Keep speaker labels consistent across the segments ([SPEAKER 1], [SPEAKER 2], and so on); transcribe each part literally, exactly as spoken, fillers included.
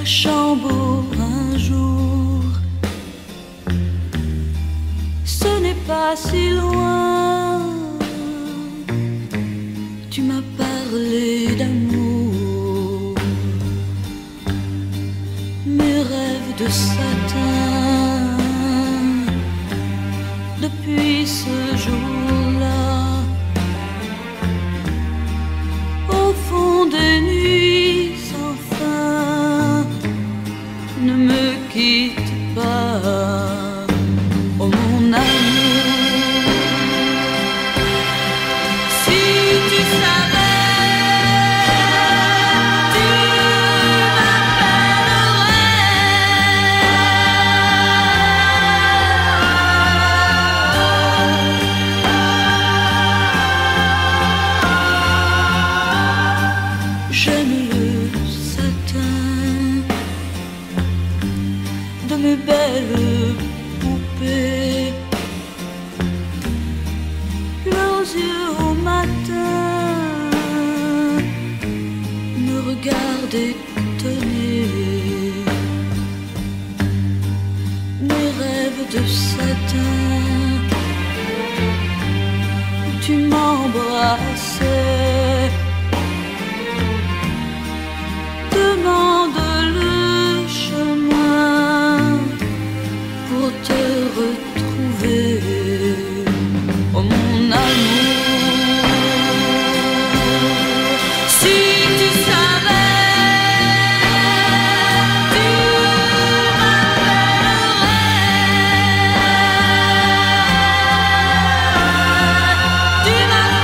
[SPEAKER 1] chambre un jour. Ce n'est pas si loin, tu m'as parlé d'amour. Mes rêves de satin, depuis ce jour-là, au fond des nuits sans fin, ne me quitte pas, oh mon amour. Si tu savais, tu m'appellerais. J'aime le satin de mes belles poupées, leurs yeux au matin me regardent étonnés. Mes rêves de satin, tu m'embrassais. Demande le chemin pour te retrouver, oh mon amour. Si tu savais, tu m'appellerais, tu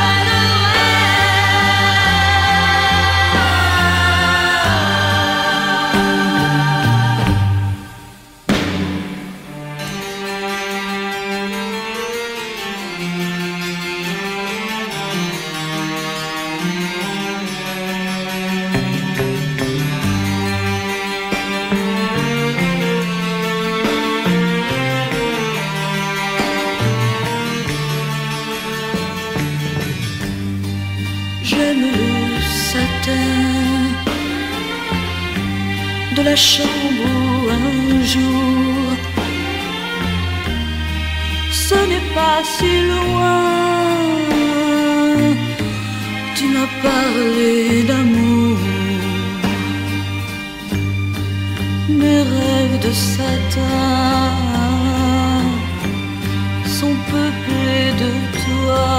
[SPEAKER 1] j'aime le satin de la chambre un jour. Ce n'est pas si loin, tu m'as parlé d'amour. Mes rêves de satin sont peuplés de toi.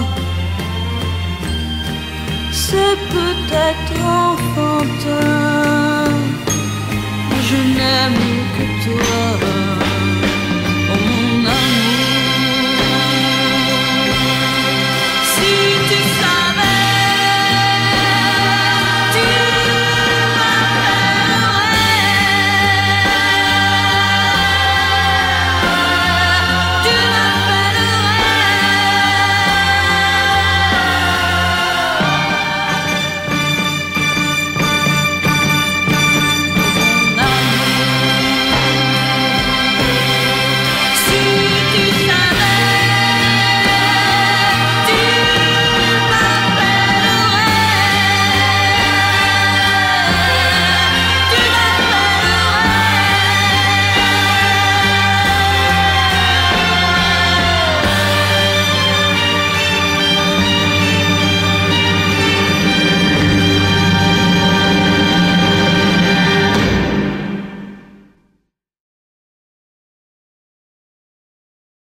[SPEAKER 1] C'est peut-être enfantin, je n'aime